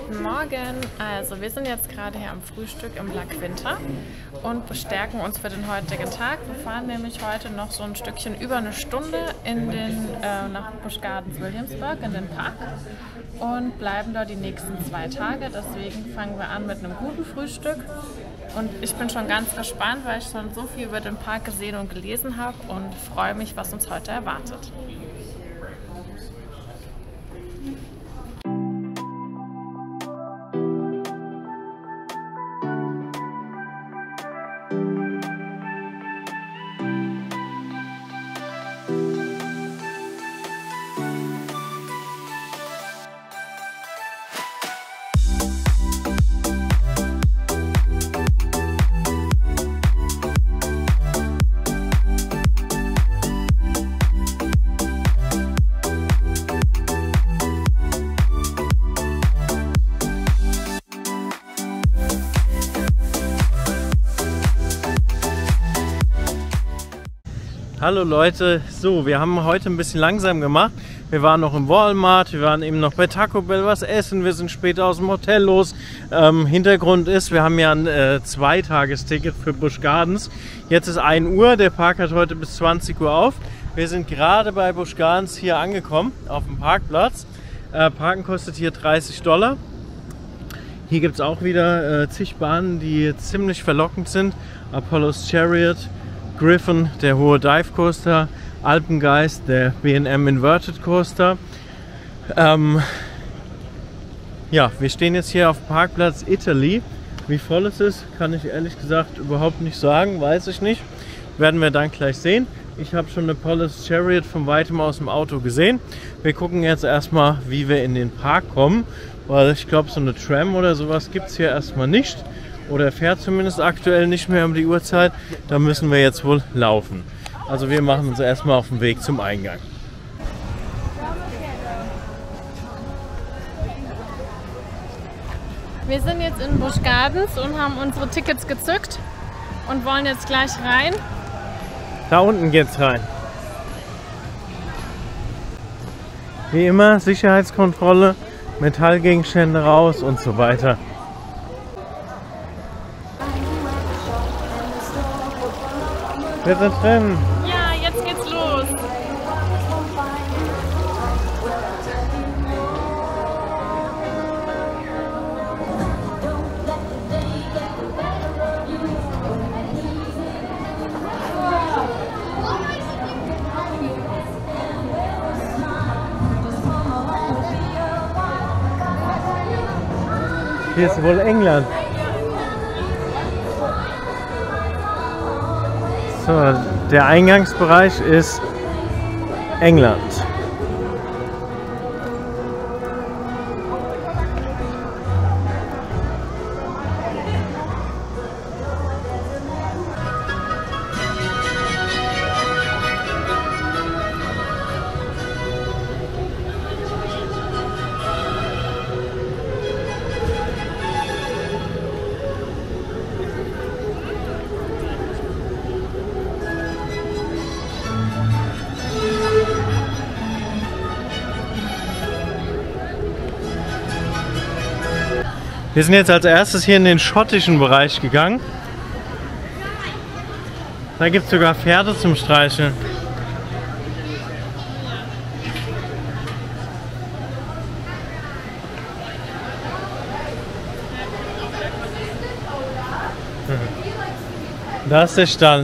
Guten Morgen. Also wir sind jetzt gerade hier am Frühstück im La Quinta und bestärken uns für den heutigen Tag. Wir fahren nämlich heute noch so ein Stückchen über eine Stunde nach Busch Gardens Williamsburg in den Park und bleiben dort die nächsten 2 Tage. Deswegen fangen wir an mit einem guten Frühstück. Und ich bin schon ganz gespannt, weil ich schon so viel über den Park gesehen und gelesen habe und freue mich, was uns heute erwartet. Hallo Leute, so, wir haben heute ein bisschen langsam gemacht. Wir waren noch im Walmart, wir waren eben noch bei Taco Bell was essen, wir sind später aus dem Hotel los. Hintergrund ist, wir haben ja ein 2-Tagesticket für Busch Gardens. Jetzt ist 1 Uhr, der Park hat heute bis 20 Uhr auf. Wir sind gerade bei Busch Gardens hier angekommen, auf dem Parkplatz. Parken kostet hier $30. Hier gibt es auch wieder zig Bahnen, die ziemlich verlockend sind. Apollo's Chariot, Griffon, der hohe Dive Coaster, Alpengeist, der B&M Inverted Coaster. Ja, wir stehen jetzt hier auf dem Parkplatz Italy. Wie voll es ist, kann ich ehrlich gesagt überhaupt nicht sagen, weiß ich nicht. Werden wir dann gleich sehen. Ich habe schon eine Apollo's Chariot von weitem aus dem Auto gesehen. Wir gucken jetzt erstmal, wie wir in den Park kommen, weil ich glaube, so eine Tram oder sowas gibt es hier erstmal nicht. Oder fährt zumindest aktuell nicht mehr um die Uhrzeit. Da müssen wir jetzt wohl laufen. Also wir machen uns erstmal auf den Weg zum Eingang. Wir sind jetzt in Busch Gardens und haben unsere Tickets gezückt und wollen jetzt gleich rein. Da unten geht's rein. Wie immer Sicherheitskontrolle, Metallgegenstände raus und so weiter. Wir sind drin. Ja, jetzt geht's los. Hier ist wohl England. So, der Eingangsbereich ist England. Wir sind jetzt als erstes hier in den schottischen Bereich gegangen. Da gibt es sogar Pferde zum Streicheln. Da ist der Stall.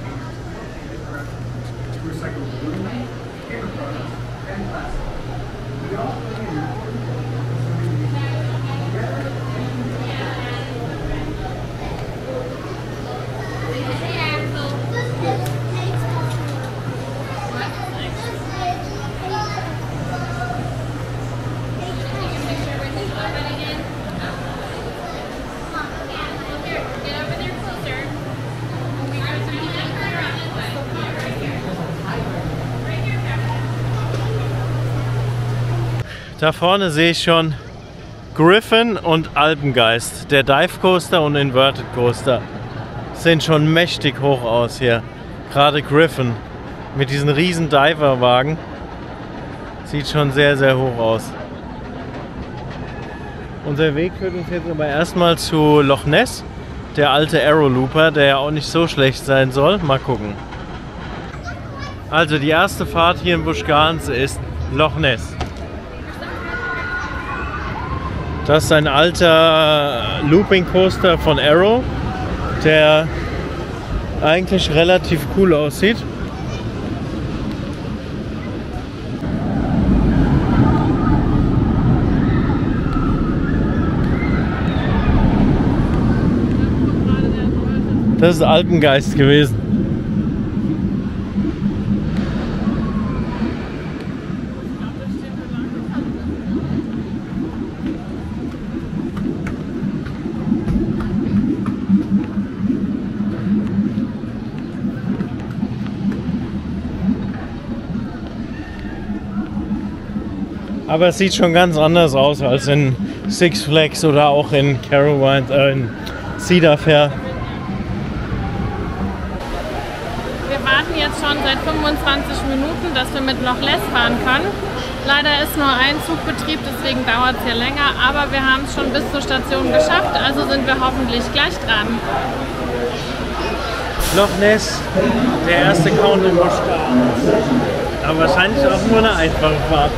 Da vorne sehe ich schon Griffon und Alpengeist. Der Dive Coaster und Inverted Coaster sehen schon mächtig hoch aus hier. Gerade Griffon mit diesen riesen Diverwagen sieht schon sehr, sehr hoch aus. Unser Weg führt uns jetzt aber erstmal zu Loch Ness, der alte Arrow Looper, der ja auch nicht so schlecht sein soll. Mal gucken. Also die erste Fahrt hier in Busch Gardens ist Loch Ness. Das ist ein alter Looping Coaster von Arrow, der eigentlich relativ cool aussieht. Das ist Alpengeist gewesen. Aber es sieht schon ganz anders aus als in Six Flags oder auch in in Cedar Fair. Wir warten jetzt schon seit 25 Minuten, dass wir mit Loch Ness fahren können. Leider ist nur ein Zugbetrieb, deswegen dauert es hier länger, aber wir haben es schon bis zur Station geschafft, also sind wir hoffentlich gleich dran. Loch Ness, der erste Count in Busch Gardens. Aber wahrscheinlich auch nur eine einfache Fahrt.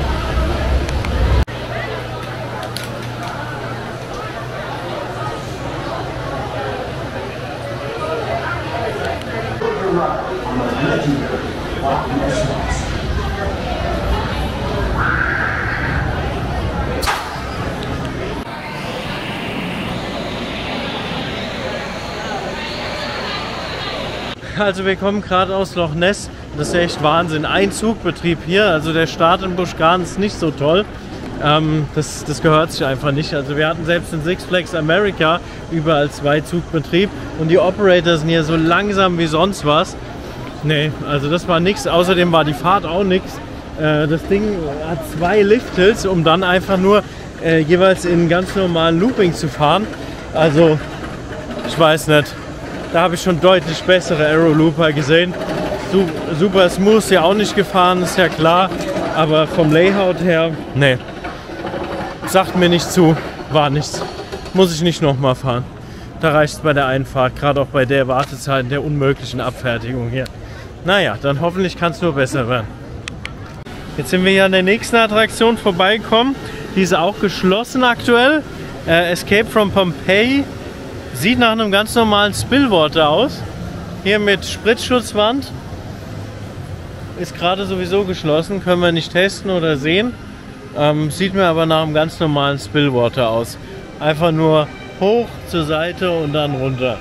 Also wir kommen gerade aus Loch Ness, das ist echt Wahnsinn. Ein Zugbetrieb hier, also der Start in Busch Gardens ist nicht so toll. Das gehört sich einfach nicht. Also wir hatten selbst in Six Flags America überall 2 Zugbetrieb und die Operator sind hier so langsam wie sonst was. Nee, also das war nichts. Außerdem war die Fahrt auch nichts. Das Ding hat 2 Lifthills, um dann einfach nur jeweils in ganz normalen Looping zu fahren. Also ich weiß nicht. Da habe ich schon deutlich bessere Arrow Looper gesehen. Super smooth ja auch nicht gefahren, ist ja klar. Aber vom Layout her, nee. Sagt mir nicht zu, war nichts. Muss ich nicht nochmal fahren. Da reicht es bei der Einfahrt, gerade auch bei der Wartezeit, der unmöglichen Abfertigung hier. Naja, dann hoffentlich kann es nur besser werden. Jetzt sind wir hier an der nächsten Attraktion vorbeigekommen. Die ist auch geschlossen aktuell. Escape from Pompeii. Sieht nach einem ganz normalen Spillwater aus. Hier mit Spritzschutzwand. Ist gerade sowieso geschlossen, können wir nicht testen oder sehen. Sieht mir aber nach einem ganz normalen Spillwater aus. Einfach nur hoch zur Seite und dann runter.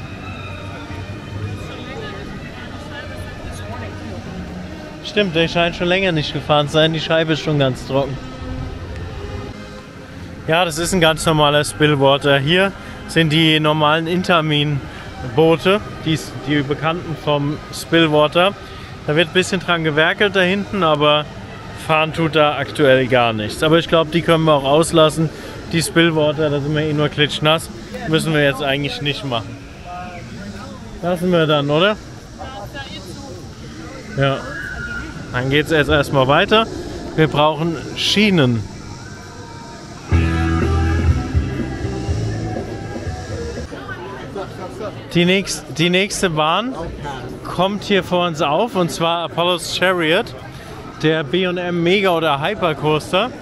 Stimmt, der scheint schon länger nicht gefahren zu sein. Die Scheibe ist schon ganz trocken. Ja, das ist ein ganz normaler Spillwater. Hier sind die normalen Intermin-Boote, die bekannten vom Spillwater. Da wird ein bisschen dran gewerkelt da hinten, aber fahren tut da aktuell gar nichts. Aber ich glaube, die können wir auch auslassen. Die Spillwater, da sind wir eh nur klitschnass. Müssen wir jetzt eigentlich nicht machen. Lassen wir dann, oder? Ja. Dann geht es jetzt erstmal weiter. Wir brauchen Schienen. Die nächste Bahn kommt hier vor uns auf, und zwar Apollo's Chariot, der B&M Mega oder Hypercoaster.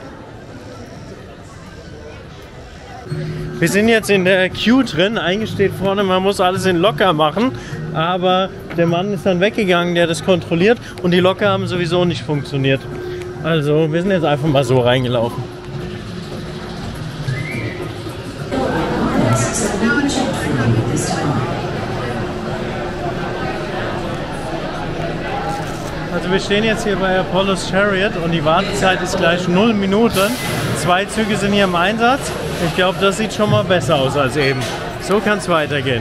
Wir sind jetzt in der Queue drin. Eigentlich steht vorne, man muss alles in locker machen, aber der Mann ist dann weggegangen, der das kontrolliert, und die Locker haben sowieso nicht funktioniert. Also wir sind jetzt einfach mal so reingelaufen. Also wir stehen jetzt hier bei Apollo's Chariot und die Wartezeit ist gleich 0 Minuten. 2 Züge sind hier im Einsatz. Ich glaube, das sieht schon mal besser aus als eben. So kann es weitergehen.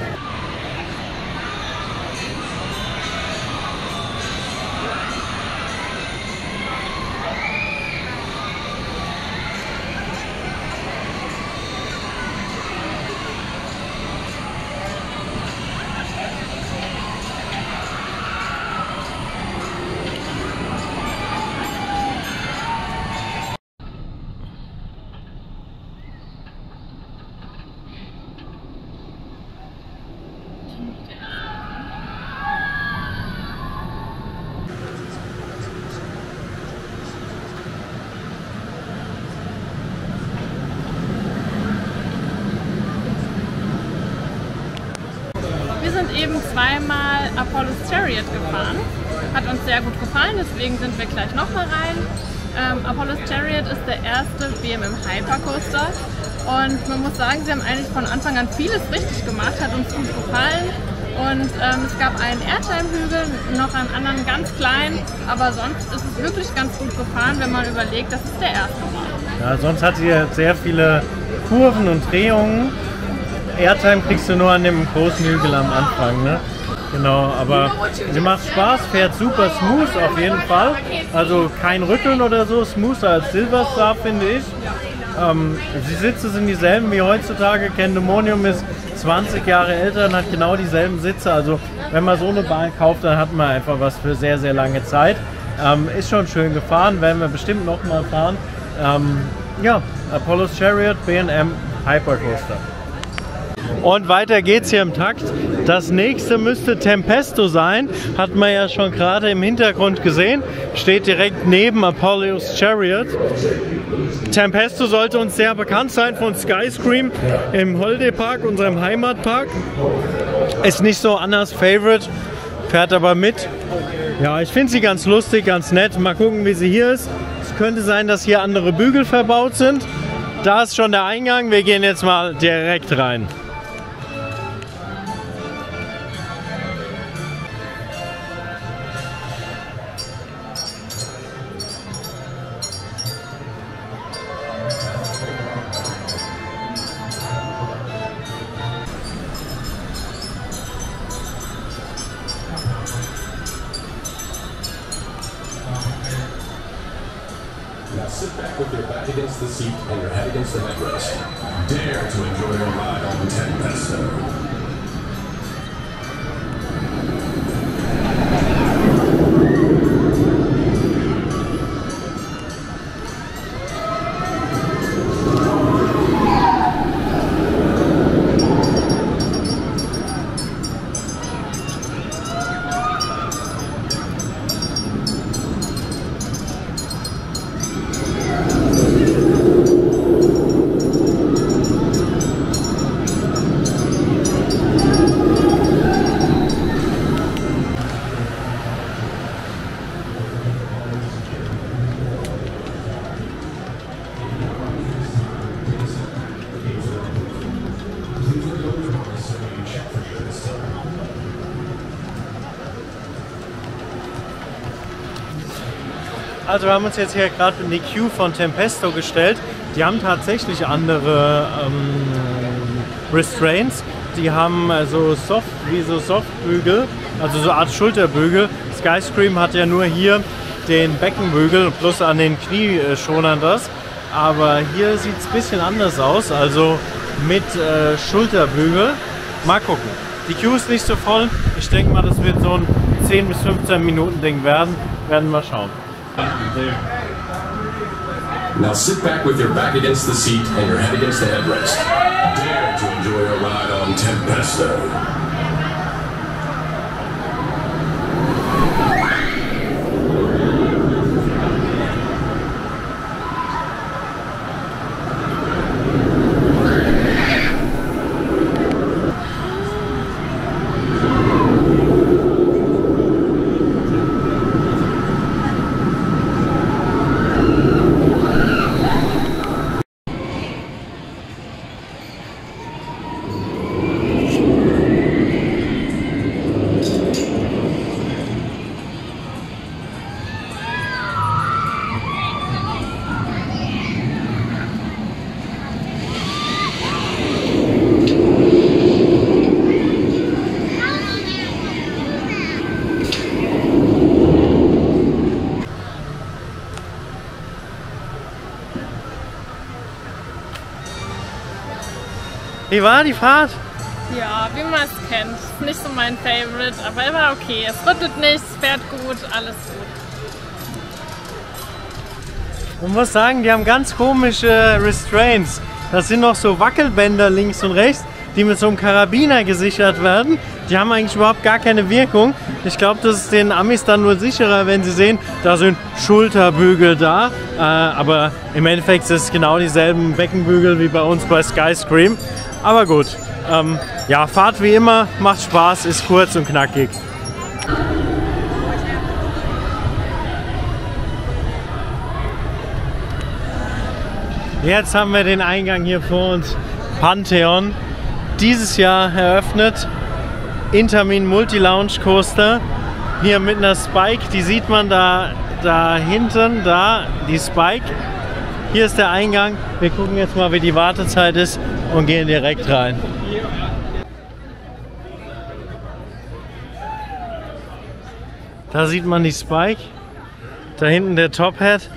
zweimal Apollo's Chariot gefahren. Hat uns sehr gut gefallen, deswegen sind wir gleich nochmal rein. Apollo's Chariot ist der erste BMW Hypercoaster und man muss sagen, sie haben eigentlich von Anfang an vieles richtig gemacht, hat uns gut gefallen. Und es gab einen Airtime-Hügel, noch einen anderen ganz kleinen, aber sonst ist es wirklich ganz gut gefahren, wenn man überlegt, dass es der erste war. Ja, sonst hat sie sehr viele Kurven und Drehungen. Airtime kriegst du nur an dem großen Hügel am Anfang, ne? Genau, aber sie macht Spaß, fährt super smooth auf jeden Fall. Also kein Rütteln oder so, smoother als Silverstar, finde ich. Die Sitze sind dieselben wie heutzutage. Candemonium ist 20 Jahre älter und hat genau dieselben Sitze. Also wenn man so eine Bahn kauft, dann hat man einfach was für sehr, sehr lange Zeit. Ist schon schön gefahren, werden wir bestimmt noch mal fahren. Ja, Apollo's Chariot, B&M Hypercoaster. Und weiter geht's hier im Takt. Das nächste müsste Tempesto sein. Hat man ja schon gerade im Hintergrund gesehen. Steht direkt neben Apollo's Chariot. Tempesto sollte uns sehr bekannt sein von Skyscream im Holiday Park, unserem Heimatpark. Ist nicht so Annas Favorite, fährt aber mit. Ja, ich finde sie ganz lustig, ganz nett. Mal gucken, wie sie hier ist. Es könnte sein, dass hier andere Bügel verbaut sind. Da ist schon der Eingang. Wir gehen jetzt mal direkt rein. Now sit back with your back against the seat and your head against the headrest. Dare to enjoy your ride on Tempesto. Also wir haben uns jetzt hier gerade in die Queue von Tempesto gestellt. Die haben tatsächlich andere Restraints. Die haben so Softbügel, also so eine Art Schulterbügel. Skyscream hat ja nur hier den Beckenbügel plus an den Knieschonern das. Aber hier sieht es ein bisschen anders aus, also mit Schulterbügel. Mal gucken. Die Queue ist nicht so voll. Ich denke mal, das wird so ein 10 bis 15 Minuten Ding werden. Werden wir schauen. Now sit back with your back against the seat and your head against the headrest. Dare to enjoy your ride on Tempesto. Wie war die Fahrt? Ja, wie man es kennt. Ist nicht so mein Favorite, aber er war okay. Es rüttelt nicht, es fährt gut, alles gut. Man muss sagen, die haben ganz komische Restraints. Das sind noch so Wackelbänder links und rechts, die mit so einem Karabiner gesichert werden. Die haben eigentlich überhaupt gar keine Wirkung. Ich glaube, das ist den Amis dann nur sicherer, wenn sie sehen, da sind Schulterbügel da. Aber im Endeffekt ist es genau dieselben Beckenbügel wie bei uns bei Skyscream. Aber gut, Ja, Fahrt wie immer, macht Spaß, ist kurz und knackig. Jetzt haben wir den Eingang hier vor uns, Pantheon, dieses Jahr eröffnet, Intamin Multi-Lounge Coaster, hier mit einer Spike, die sieht man da hinten, da die Spike. Hier ist der Eingang, wir gucken jetzt mal, wie die Wartezeit ist und gehen direkt rein. Da sieht man die Spike, da hinten der Top Hat.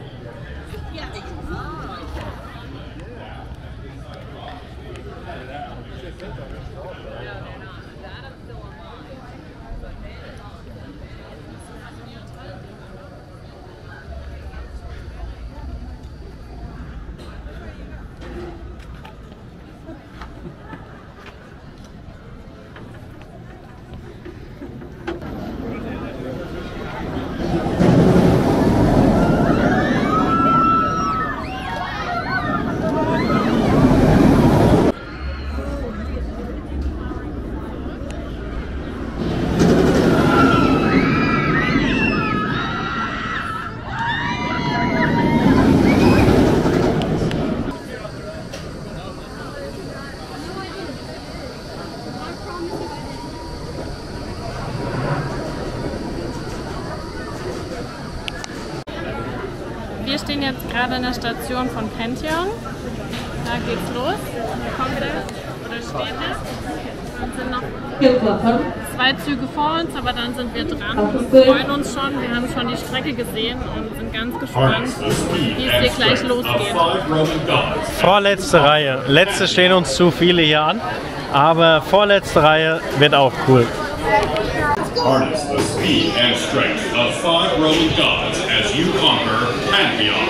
Wir stehen jetzt gerade an der Station von Pantheon. Da geht's los. Wir kommen wieder oder stehen jetzt. Dann sind noch 2 Züge vor uns, aber dann sind wir dran und freuen uns schon. Wir haben schon die Strecke gesehen und sind ganz gespannt, wie es hier gleich losgeht. Vorletzte Reihe. Letzte stehen uns zu viele hier an, aber vorletzte Reihe wird auch cool. Harness the speed and strength of 5 Roman gods as you conquer Pantheon.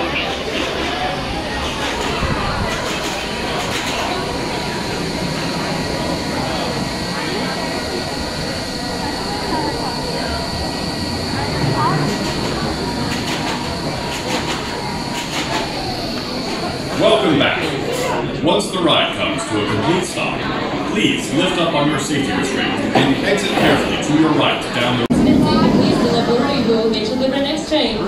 Welcome back. Once the ride comes to a complete stop, please lift up on your safety restraint and exit carefully to your right down the Please deliver you will make the next train.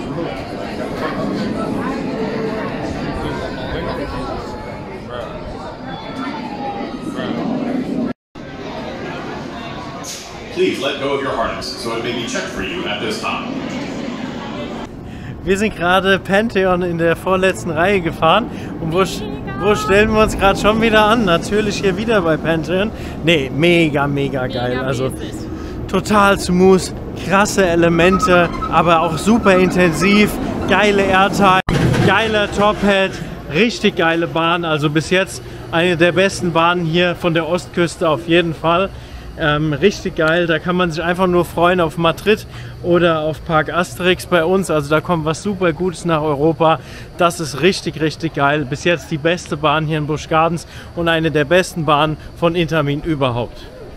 Please let go of your harness so it may be checked for you at this time. Wir sind gerade Pantheon in der vorletzten Reihe gefahren und wo stellen wir uns gerade schon wieder an? Natürlich hier wieder bei Pantheon. Ne, mega geil. Also total smooth, krasse Elemente, aber auch super intensiv, geile Airtime, geiler Top Hat, richtig geile Bahn. Also bis jetzt eine der besten Bahnen hier von der Ostküste auf jeden Fall. Richtig geil, da kann man sich einfach nur freuen auf Madrid oder auf Park Asterix bei uns, also da kommt was super Gutes nach Europa, das ist richtig geil, bis jetzt die beste Bahn hier in Busch Gardens und eine der besten Bahnen von Intamin überhaupt.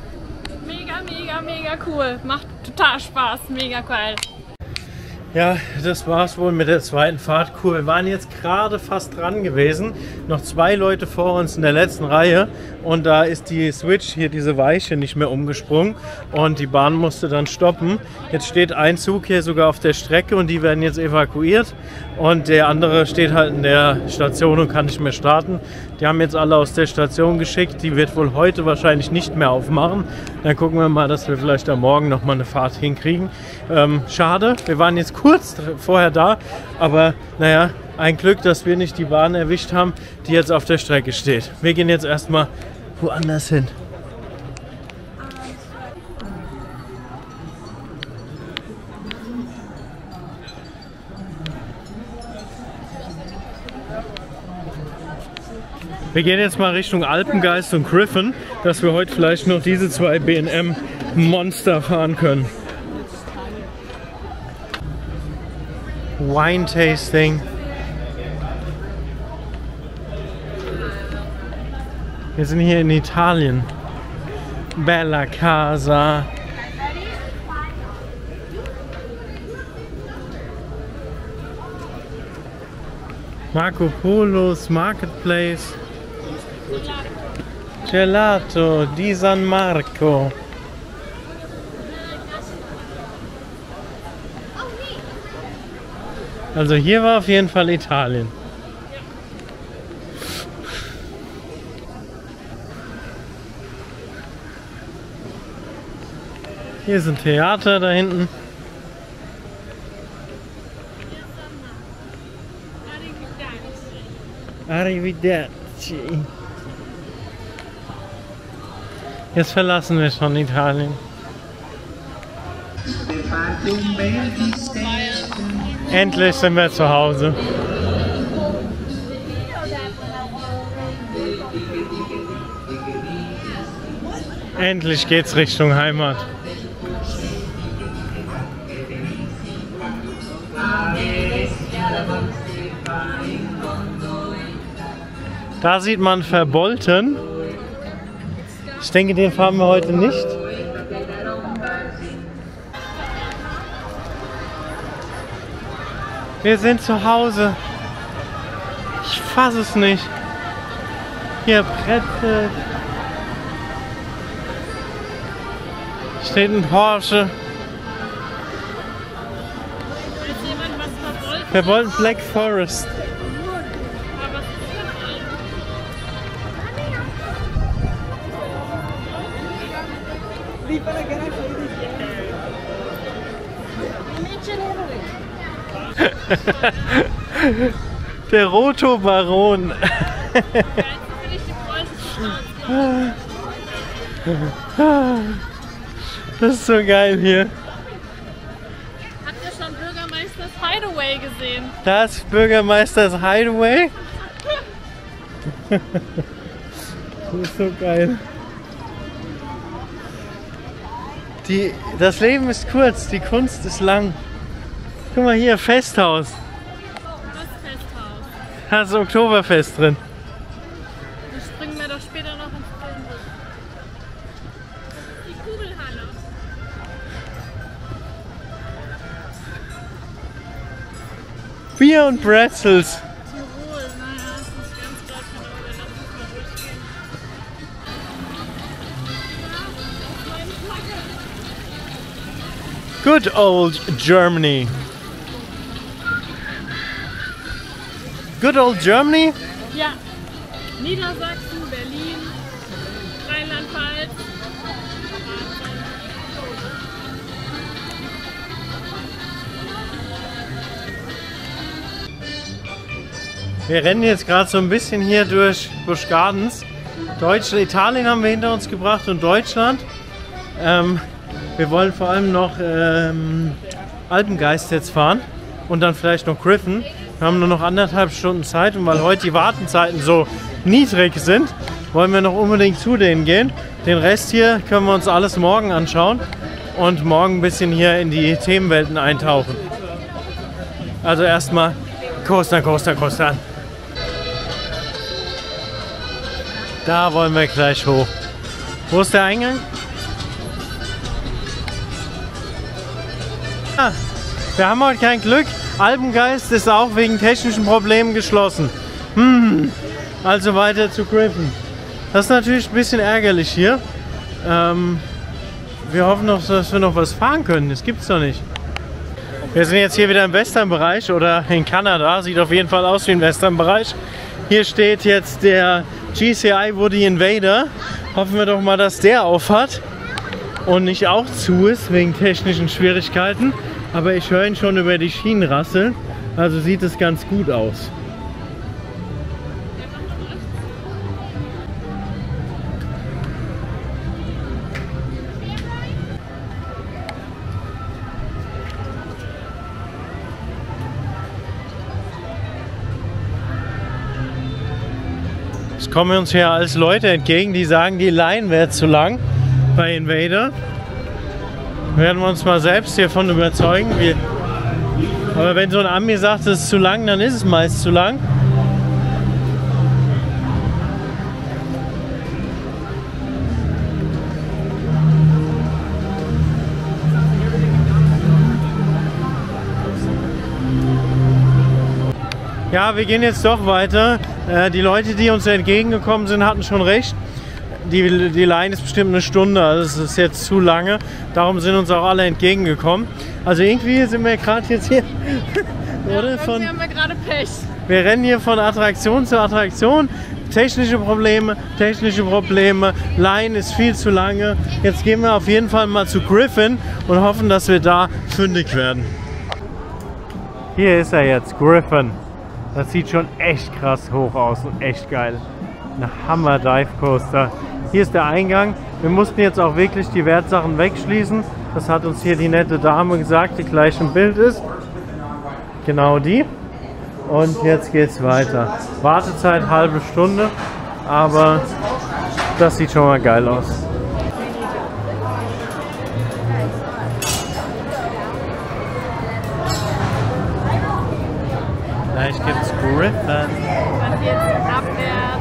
Mega cool, macht total Spaß, mega geil. Ja, das war's wohl mit der zweiten Fahrt. Cool, wir waren jetzt gerade fast dran gewesen. Noch 2 Leute vor uns in der letzten Reihe. Und da ist die Switch, hier diese Weiche, nicht mehr umgesprungen. Und die Bahn musste dann stoppen. Jetzt steht ein Zug hier sogar auf der Strecke und die werden jetzt evakuiert. Und der andere steht halt in der Station und kann nicht mehr starten. Die haben jetzt alle aus der Station geschickt. Die wird wohl heute wahrscheinlich nicht mehr aufmachen. Dann gucken wir mal, dass wir vielleicht am Morgen noch mal eine Fahrt hinkriegen. Schade, wir waren jetzt kurz vorher da, aber naja, ein Glück, dass wir nicht die Bahn erwischt haben, die jetzt auf der Strecke steht. Wir gehen jetzt erstmal woanders hin. Wir gehen jetzt mal Richtung Alpengeist und Griffon, dass wir heute vielleicht noch diese 2 B&M Monster fahren können. Wine Tasting. Wir sind hier in Italien. Bella Casa. Marco Polo's Marketplace. Gelato di San Marco. Also hier war auf jeden Fall Italien. Hier ist ein Theater da hinten. Arrivederci. Jetzt verlassen wir schon Italien. Endlich sind wir zu Hause. Endlich geht's Richtung Heimat. Da sieht man Verbolten. Ich denke, den fahren wir heute nicht. Wir sind zu Hause. Ich fasse es nicht. Hier Brezel. Steht ein Porsche. Verbolten Black Forest. Der Roto-Baron. Das ist so geil hier. Habt ihr schon Bürgermeisters Hideaway gesehen? Das ist Bürgermeisters Hideaway. Das ist so geil. Das Leben ist kurz, die Kunst ist lang. Guck mal hier, Festhaus. Was Festhaus? Da ist Oktoberfest drin. Da springen wir doch später noch ins Bild. Die Kugelhalle. Bier und Pretzels. Tirol, naja, das ist ganz Deutschland, aber wir lassen es mal durchgehen. Good old Germany. Good old Germany? Ja, Niedersachsen, Berlin, Rheinland-Pfalz. Wir rennen jetzt gerade so ein bisschen hier durch Busch Gardens. Italien haben wir hinter uns gebracht und Deutschland. Wir wollen vor allem noch Alpengeist jetzt fahren und dann vielleicht noch Griffon. Wir haben nur noch 1,5 Stunden Zeit und weil heute die Wartenzeiten so niedrig sind, wollen wir noch unbedingt zu denen gehen. Den Rest hier können wir uns alles morgen anschauen und morgen ein bisschen hier in die Themenwelten eintauchen. Also erstmal Coaster. Da wollen wir gleich hoch. Wo ist der Eingang? Ah, wir haben heute kein Glück. Alpengeist ist auch wegen technischen Problemen geschlossen. Also weiter zu Griffon. Das ist natürlich ein bisschen ärgerlich hier. Wir hoffen noch, dass wir noch was fahren können. Das gibt's doch nicht. Wir sind jetzt hier wieder im Western-Bereich oder in Kanada. Sieht auf jeden Fall aus wie im Western-Bereich. Hier steht jetzt der GCI Woody Invader. Hoffen wir doch mal, dass der aufhat und nicht auch zu ist wegen technischen Schwierigkeiten. Aber ich höre ihn schon über die Schienen rasseln. Also sieht es ganz gut aus. Es kommen uns hier als Leute entgegen, die sagen, die Line wäre zu lang bei Invader. Werden wir uns mal selbst hiervon überzeugen. Aber wenn so ein Ami sagt, es ist zu lang, dann ist es meist zu lang. Ja, wir gehen jetzt doch weiter. Die Leute, die uns entgegengekommen sind, hatten schon recht. die Line ist bestimmt eine Stunde, also es ist jetzt zu lange. Darum sind uns auch alle entgegengekommen. Also irgendwie sind wir gerade jetzt hier, oder? Irgendwie haben wir gerade Pech. Wir rennen hier von Attraktion zu Attraktion. Technische Probleme, Line ist viel zu lange. Jetzt gehen wir auf jeden Fall mal zu Griffin und hoffen, dass wir da fündig werden. Hier ist er jetzt, Griffin. Das sieht schon echt krass hoch aus und echt geil. Ein Hammer Dive Coaster. Hier ist der Eingang. Wir mussten jetzt auch wirklich die Wertsachen wegschließen. Das hat uns hier die nette Dame gesagt, die gleich im Bild ist. Genau die. Und jetzt geht's weiter. Wartezeit halbe Stunde, aber das sieht schon mal geil aus. Gleich gibt's Griffin. Und jetzt abwärts.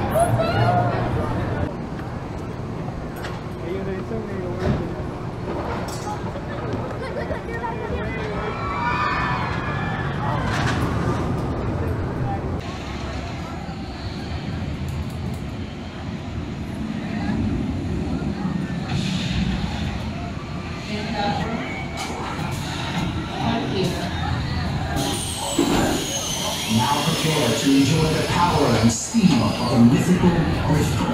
Now prepare to enjoy the power and steam of a mythical Griffin.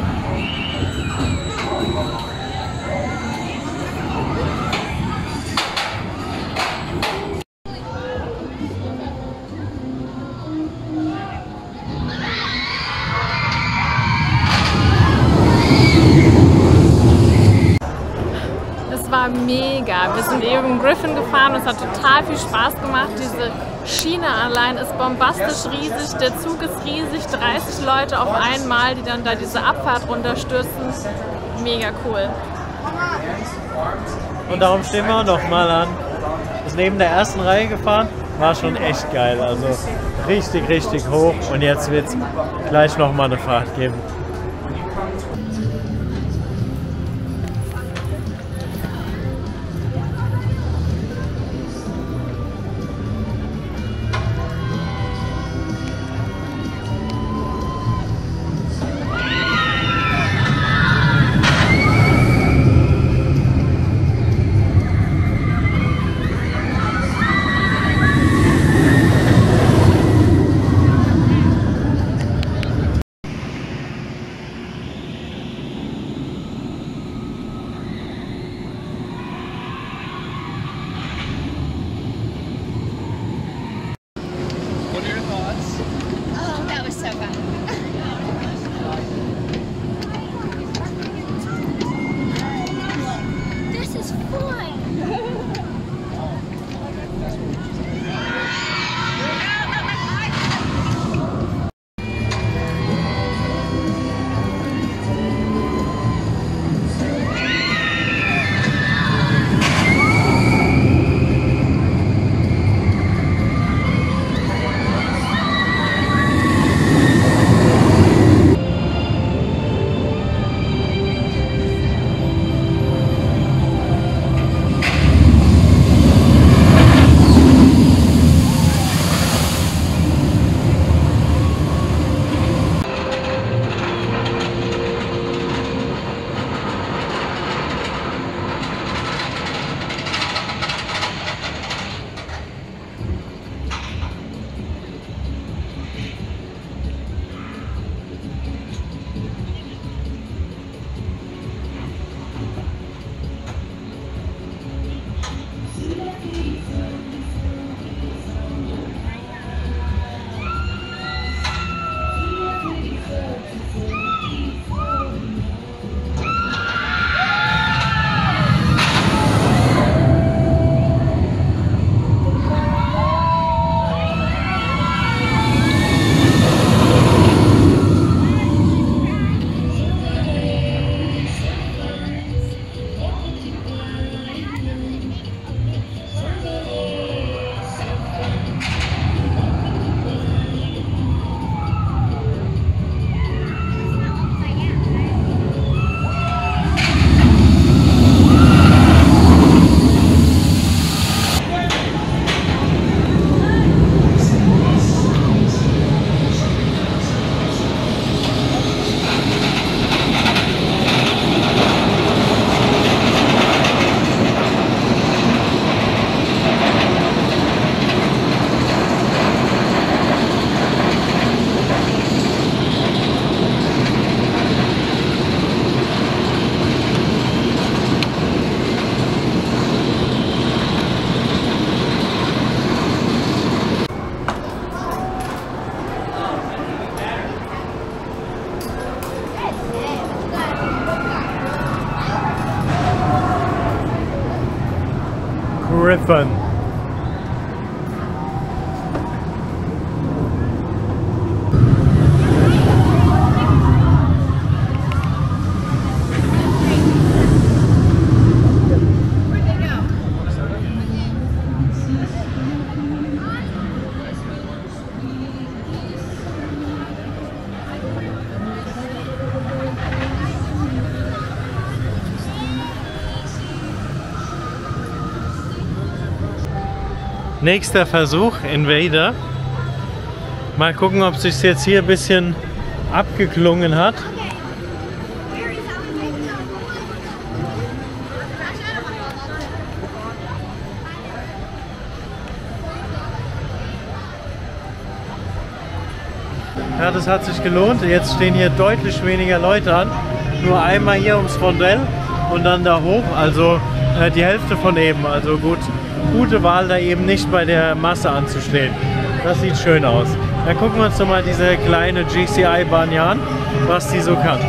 Es war mega. Wir sind eben Griffin gefahren und es hat total viel Spaß gemacht. Diese Schiene allein ist bombastisch riesig, der Zug ist riesig, 30 Leute auf einmal, die dann da diese Abfahrt runterstürzen. Mega cool. Und darum stehen wir auch noch mal an. Ist neben der ersten Reihe gefahren, war schon echt geil. Also richtig, richtig hoch und jetzt wird es gleich noch mal eine Fahrt geben. Griffon. Nächster Versuch, Invader. Mal gucken, ob es sich jetzt hier ein bisschen abgeklungen hat. Ja, das hat sich gelohnt. Jetzt stehen hier deutlich weniger Leute an. Nur einmal hier ums Rondell und dann da hoch. Also die Hälfte von eben. Also gut. Gute Wahl, da eben nicht bei der Masse anzustehen. Das sieht schön aus. Dann gucken wir uns doch mal diese kleine GCI-Bahn hier an, was die so kann.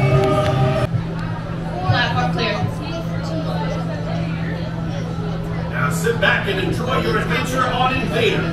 Now sit back and enjoy your adventure on Invader.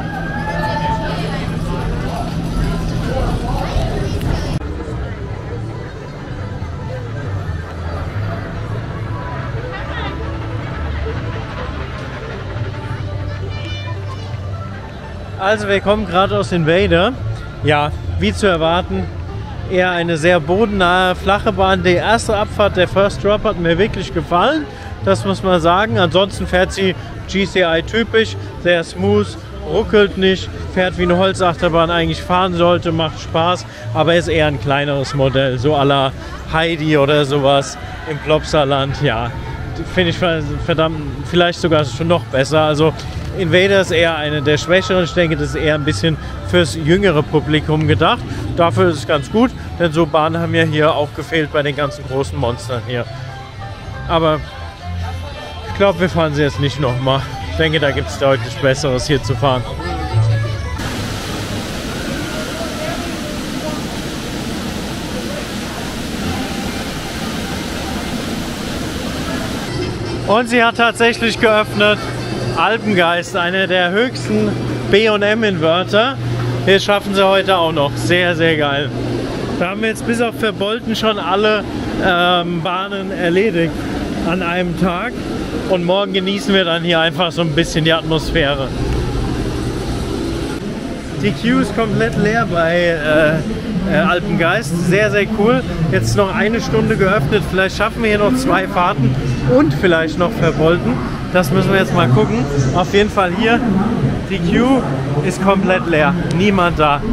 Also wir kommen gerade aus Invader. Ja, wie zu erwarten, eher eine sehr bodennahe, flache Bahn. Die erste Abfahrt, der First Drop, hat mir wirklich gefallen. Das muss man sagen. Ansonsten fährt sie GCI typisch, sehr smooth, ruckelt nicht, fährt wie eine Holzachterbahn eigentlich fahren sollte, macht Spaß, aber ist eher ein kleineres Modell, so à la Heidi oder sowas im Plopsaland. Ja, finde ich verdammt, vielleicht sogar schon noch besser. Also Invader ist eher eine der schwächeren. Ich denke, das ist eher ein bisschen fürs jüngere Publikum gedacht. Dafür ist es ganz gut, denn so Bahnen haben ja hier auch gefehlt bei den ganzen großen Monstern hier. Aber ich glaube, wir fahren sie jetzt nicht nochmal. Ich denke, da gibt es deutlich Besseres hier zu fahren. Und sie hat tatsächlich geöffnet. Alpengeist, einer der höchsten B&M-Inverter. Hier schaffen sie heute auch noch. Sehr, sehr geil. Da haben wir jetzt bis auf Verbolten schon alle Bahnen erledigt an einem Tag. Und morgen genießen wir dann hier einfach so ein bisschen die Atmosphäre. Die Queue ist komplett leer bei Alpengeist. Sehr, sehr cool. Jetzt noch eine Stunde geöffnet. Vielleicht schaffen wir hier noch 2 Fahrten und vielleicht noch Verbolten. Das müssen wir jetzt mal gucken. Auf jeden Fall hier, die Queue ist komplett leer. Niemand da.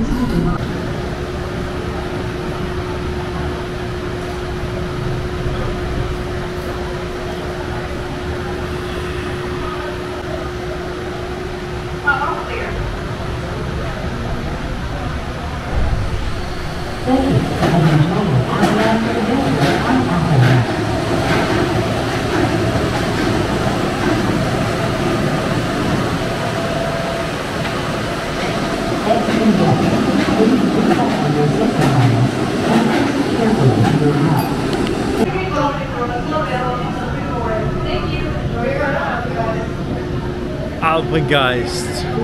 Alpengeist.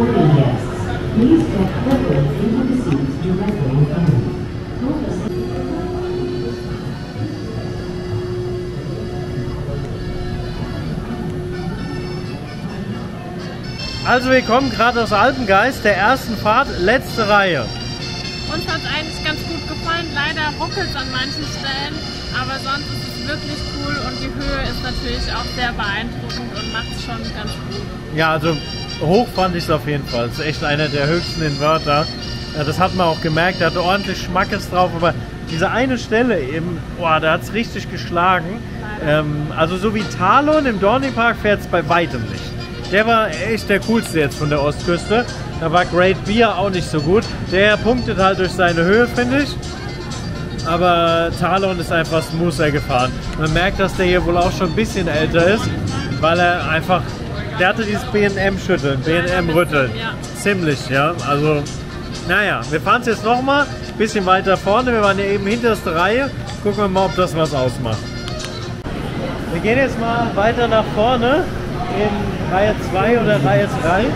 Also wir kommen gerade aus Alpengeist, der ersten Fahrt, letzte Reihe. Uns hat es eigentlich ganz gut gefallen. Leider ruckelt es an manchen Stellen, aber sonst ist es wirklich cool und die Höhe ist natürlich auch sehr beeindruckend und macht es schon ganz gut. Ja, also hoch fand ich es auf jeden Fall. Es ist echt einer der höchsten Inverter. Das hat man auch gemerkt, der hatte ordentlich Schmackes drauf, aber diese eine Stelle eben, boah, da hat es richtig geschlagen. Also so wie Talon im Dorney-Park fährt es bei weitem nicht. Der war echt der coolste jetzt von der Ostküste. Da war Great Bear auch nicht so gut. Der punktet halt durch seine Höhe, finde ich. Aber Talon ist einfach smoother gefahren. Man merkt, dass der hier wohl auch schon ein bisschen älter ist, weil er einfach, der hatte dieses B&M-Schütteln, B&M-Rütteln. Ja. Ziemlich, ja. Also, naja, wir fahren es jetzt nochmal ein bisschen weiter vorne. Wir waren ja eben hinterste Reihe. Gucken wir mal, ob das was ausmacht. Wir gehen jetzt mal weiter nach vorne in Reihe 2 oder Reihe 3?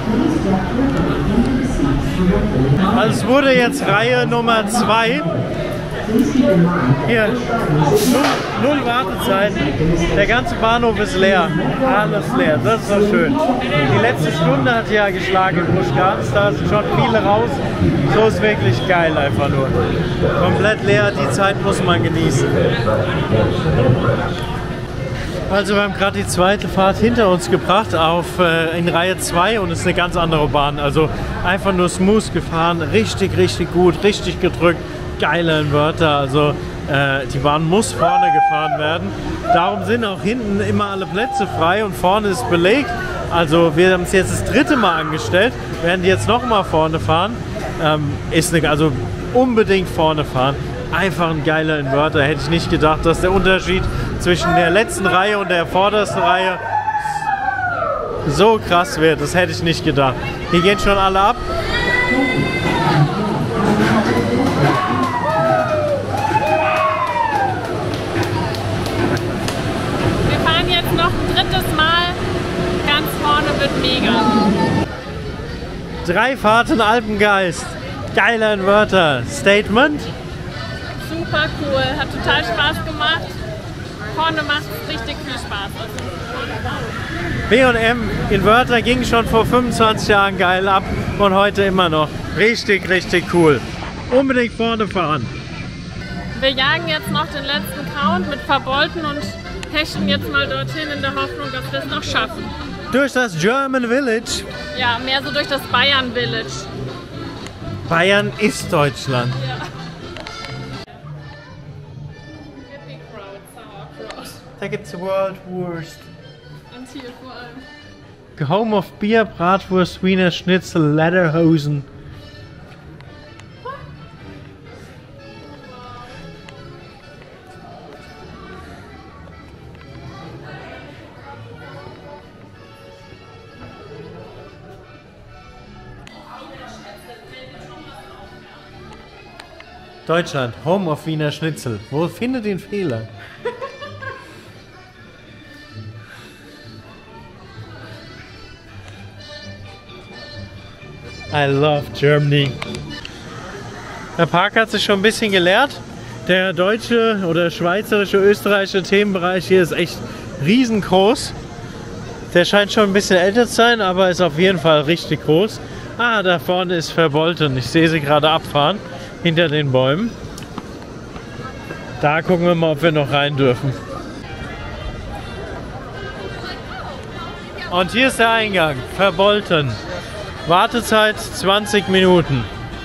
Also es wurde jetzt Reihe Nummer 2. Hier, null Wartezeiten. Der ganze Bahnhof ist leer. Alles leer. Das ist doch schön. Die letzte Stunde hat ja geschlagen in Busch Gardens. Da sind schon viele raus. So ist wirklich geil einfach nur. Komplett leer. Die Zeit muss man genießen. Also wir haben gerade die zweite Fahrt hinter uns gebracht in Reihe 2 und es ist eine ganz andere Bahn. Also einfach nur smooth gefahren. Richtig, richtig gut. Richtig gedrückt. Geile Inverter, also die Bahn muss vorne gefahren werden. Darum sind auch hinten immer alle Plätze frei und vorne ist belegt. Also wir haben es jetzt das 3. Mal angestellt, werden die jetzt nochmal vorne fahren. Also unbedingt vorne fahren. Einfach ein geiler Inverter. Hätte ich nicht gedacht, dass der Unterschied zwischen der letzten Reihe und der vordersten Reihe so krass wird. Das hätte ich nicht gedacht. Hier gehen schon alle ab. Noch ein 3. Mal, ganz vorne wird mega. 3 Fahrten Alpengeist, geiler Inverter, Statement? Super cool, hat total Spaß gemacht. Vorne macht es richtig viel Spaß. B&M Inverter ging schon vor 25 Jahren geil ab und heute immer noch. Richtig, richtig cool. Unbedingt vorne fahren. Wir jagen jetzt noch den letzten Count mit Verbolten und hechten jetzt mal dorthin in der Hoffnung, dass wir es noch schaffen. Durch das German Village? Ja, mehr so durch das Bayern Village. Bayern ist Deutschland. Ja. Da gibt's World Wurst. Und hier vor allem. Home of Bier, Bratwurst, Wiener Schnitzel, Lederhosen. Deutschland, Home of Wiener Schnitzel. Wo findet den Fehler? I love Germany. Der Park hat sich schon ein bisschen geleert. Der deutsche oder schweizerische, österreichische Themenbereich hier ist echt riesengroß. Der scheint schon ein bisschen älter zu sein, aber ist auf jeden Fall richtig groß. Ah, da vorne ist Verbolten. Ich sehe sie gerade abfahren. Hinter den Bäumen. Da gucken wir mal, ob wir noch rein dürfen. Und hier ist der Eingang. Verbolten. Wartezeit 20 Minuten.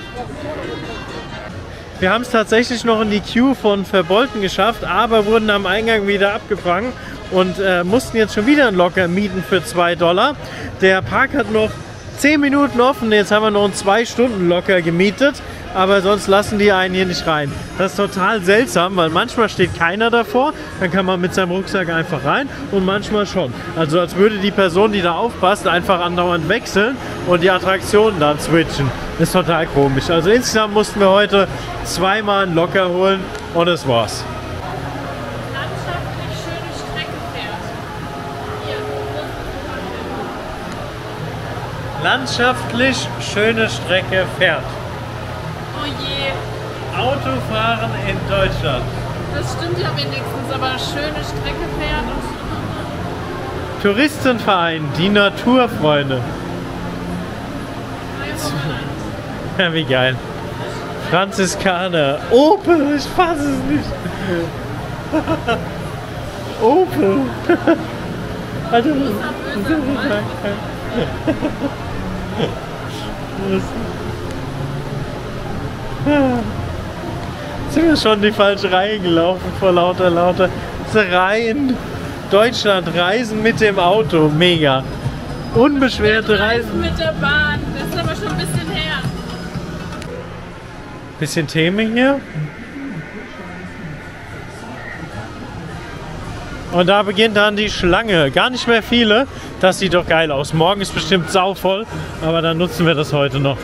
Wir haben es tatsächlich noch in die Queue von Verbolten geschafft, aber wurden am Eingang wieder abgefangen und mussten jetzt schon wieder einen Locker mieten für $2. Der Park hat noch 10 Minuten offen. Jetzt haben wir noch einen 2 Stunden Locker gemietet. Aber sonst lassen die einen hier nicht rein. Das ist total seltsam, weil manchmal steht keiner davor, dann kann man mit seinem Rucksack einfach rein und manchmal schon. Also als würde die Person, die da aufpasst, einfach andauernd wechseln und die Attraktionen dann switchen. Das ist total komisch. Also insgesamt mussten wir heute 2-mal einen Locker holen und das war's. Landschaftlich schöne Strecke fährt. Landschaftlich schöne Strecke fährt. Oh je. Autofahren in Deutschland. Das stimmt ja wenigstens, aber schöne Strecke fährt und Touristenverein, die Naturfreunde. Ja, wie geil. Franziskaner. Opel, ich fasse es nicht. Opel. Also, sind wir schon in die falsche Reihe gelaufen vor lauter Reihen. Deutschland, Reisen mit dem Auto, mega. Unbeschwerte Reisen. mit der Bahn, das ist aber schon ein bisschen her. Bisschen Themen hier. Und da beginnt dann die Schlange. Gar nicht mehr viele. Das sieht doch geil aus. Morgen ist bestimmt sauvoll, aber dann nutzen wir das heute noch.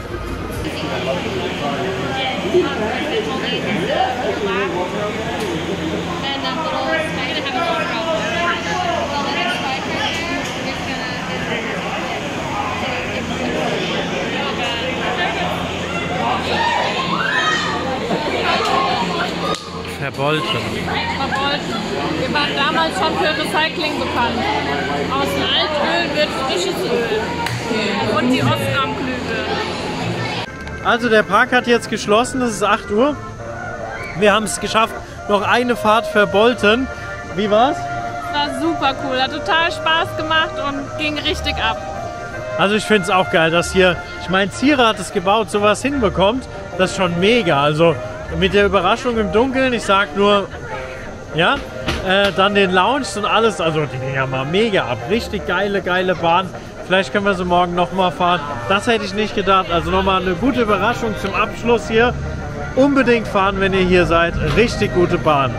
Verbolten. Verbolten. Wir waren damals schon für Recycling bekannt. Aus dem Altöl wird frisches Öl. Und die Osram-Glühbirne. Also der Park hat jetzt geschlossen, es ist 8 Uhr. Wir haben es geschafft, noch eine Fahrt Verbolten. Wie war's? War super cool, hat total Spaß gemacht und ging richtig ab. Also ich finde es auch geil, dass hier, ich meine, Zierer hat es gebaut, sowas hinbekommt. Das ist schon mega. Also mit der Überraschung im Dunkeln, ich sag nur, ja, dann den Lounge und alles, also die gehen ja mal mega ab. Richtig geile Bahn. Vielleicht können wir sie morgen nochmal fahren. Das hätte ich nicht gedacht. Also nochmal eine gute Überraschung zum Abschluss hier. Unbedingt fahren, wenn ihr hier seid. Richtig gute Bahn.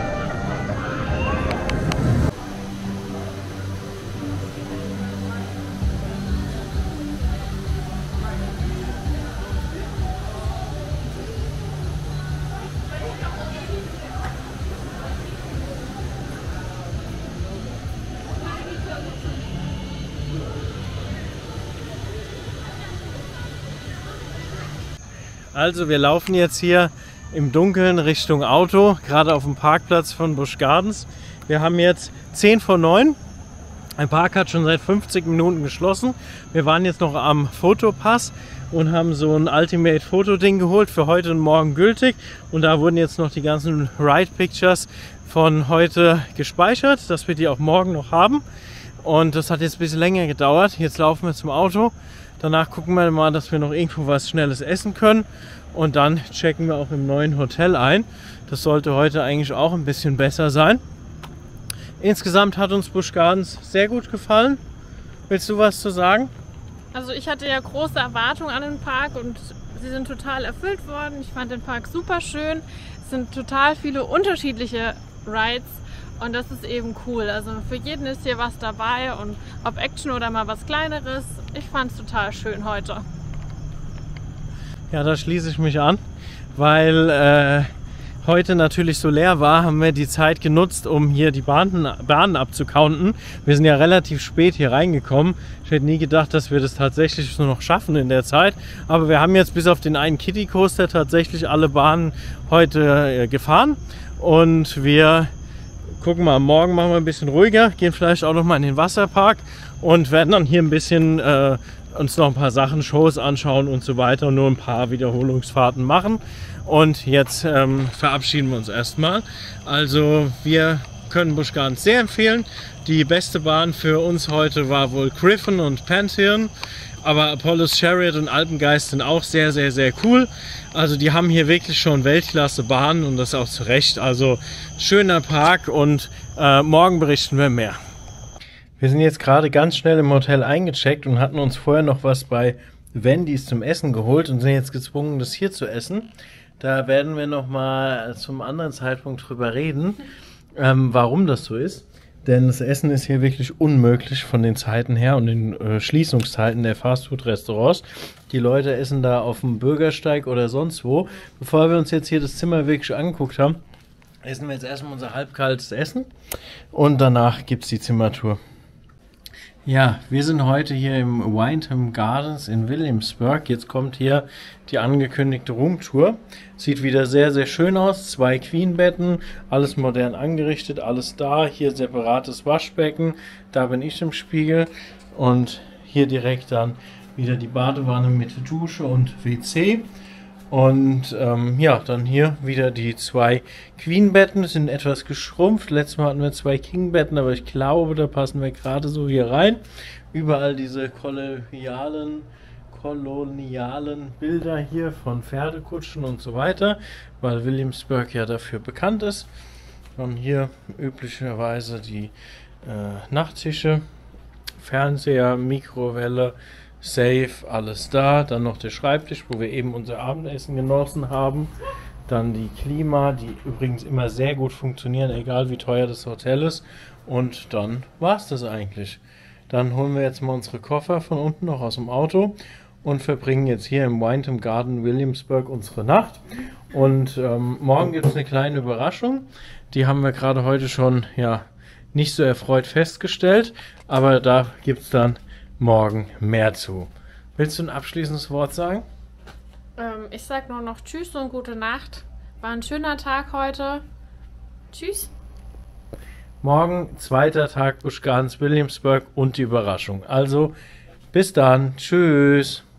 Also wir laufen jetzt hier im Dunkeln Richtung Auto, gerade auf dem Parkplatz von Busch Gardens. Wir haben jetzt 10 vor 9. Ein Park hat schon seit 50 Minuten geschlossen. Wir waren jetzt noch am Fotopass und haben so ein Ultimate-Foto-Ding geholt, für heute und morgen gültig. Und da wurden jetzt noch die ganzen Ride-Pictures von heute gespeichert, dass wir die auch morgen noch haben. Und das hat jetzt ein bisschen länger gedauert. Jetzt laufen wir zum Auto. Danach gucken wir mal, dass wir noch irgendwo was Schnelles essen können. Und dann checken wir auch im neuen Hotel ein. Das sollte heute eigentlich auch ein bisschen besser sein. Insgesamt hat uns Busch Gardens sehr gut gefallen. Willst du was zu sagen? Also ich hatte ja große Erwartungen an den Park und sie sind total erfüllt worden. Ich fand den Park super schön. Es sind total viele unterschiedliche Rides. Und das ist eben cool. Also für jeden ist hier was dabei und ob Action oder mal was Kleineres. Ich fand es total schön heute. Ja, da schließe ich mich an, weil heute natürlich so leer war, haben wir die Zeit genutzt, um hier die Bahnen abzucounten. Wir sind ja relativ spät hier reingekommen. Ich hätte nie gedacht, dass wir das tatsächlich so noch schaffen in der Zeit. Aber wir haben jetzt bis auf den einen Kitty Coaster tatsächlich alle Bahnen heute gefahren. Und wir gucken mal, morgen machen wir ein bisschen ruhiger, gehen vielleicht auch noch mal in den Wasserpark und werden dann hier ein bisschen uns noch ein paar Sachen, Shows anschauen und so weiter und nur ein paar Wiederholungsfahrten machen. Und jetzt verabschieden wir uns erstmal. Also wir können Busch Gardens sehr empfehlen. Die beste Bahn für uns heute war wohl Griffon und Pantheon. Aber Apollo's Chariot und Alpengeist sind auch sehr, sehr, sehr cool. Also die haben hier wirklich schon Weltklasse-Bahnen und das auch zu Recht. Also schöner Park und morgen berichten wir mehr. Wir sind jetzt gerade ganz schnell im Hotel eingecheckt und hatten uns vorher noch was bei Wendy's zum Essen geholt und sind jetzt gezwungen, das hier zu essen. Da werden wir noch mal zum anderen Zeitpunkt drüber reden, warum das so ist. Denn das Essen ist hier wirklich unmöglich von den Zeiten her und den Schließungszeiten der Fastfood-Restaurants. Die Leute essen da auf dem Bürgersteig oder sonst wo. Bevor wir uns jetzt hier das Zimmer wirklich angeguckt haben, essen wir jetzt erstmal unser halbkaltes Essen und danach gibt es die Zimmertour. Ja, wir sind heute hier im Wyndham Gardens in Williamsburg. Jetzt kommt hier die angekündigte Roomtour. Sieht wieder sehr, sehr schön aus. 2 Queen-Betten, alles modern angerichtet, alles da. Hier separates Waschbecken, da bin ich im Spiegel. Und hier direkt dann wieder die Badewanne mit Dusche und WC. Und ja, dann hier wieder die 2 Queen-Betten, sind etwas geschrumpft. Letztes Mal hatten wir 2 King-Betten, aber ich glaube, da passen wir gerade so hier rein. Überall diese kolonialen Bilder hier von Pferdekutschen und so weiter, weil Williamsburg ja dafür bekannt ist. Und hier üblicherweise die Nachttische, Fernseher, Mikrowelle, Safe, alles da. Dann noch der Schreibtisch, wo wir eben unser Abendessen genossen haben. Dann die Klima, die übrigens immer sehr gut funktionieren, egal wie teuer das Hotel ist. Und dann war es das eigentlich. Dann holen wir jetzt mal unsere Koffer von unten noch aus dem Auto und verbringen jetzt hier im Wyndham Garden Williamsburg unsere Nacht. Und morgen gibt es eine kleine Überraschung. Die haben wir gerade heute schon ja nicht so erfreut festgestellt, aber da gibt es dann morgen mehr zu. Willst du ein abschließendes Wort sagen? Ich sag nur noch Tschüss und gute Nacht. War ein schöner Tag heute Tschüss. Morgen zweiter Tag Busch Gardens Williamsburg und die Überraschung. Also bis dann. Tschüss.